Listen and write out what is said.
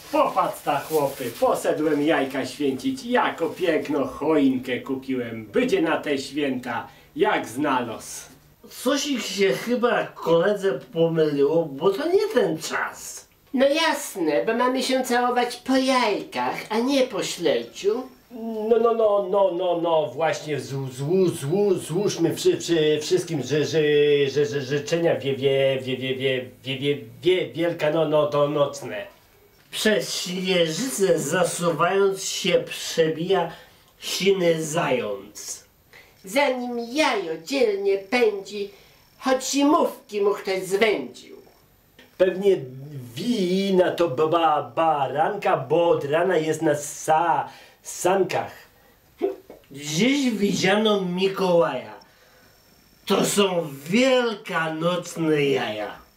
Popatrz ta chłopy, poszedłem jajka święcić, jako piękną choinkę kupiłem. Będzie na te święta, jak znalazł. Coś ich się chyba koledze pomyliło, bo to nie ten czas. No jasne, bo mamy się całować po jajkach, a nie po śleciu. No, właśnie złóżmy wszystkim życzenia wielkanocne. Przez Śnieżycę zasuwając się przebija siny zając. Zanim jajo dzielnie pędzi, choć zimówki mu ktoś zwędził. Pewnie wina to baranka, bo od rana jest na sankach. Dziś widziano Mikołaja. To są wielkanocne jaja.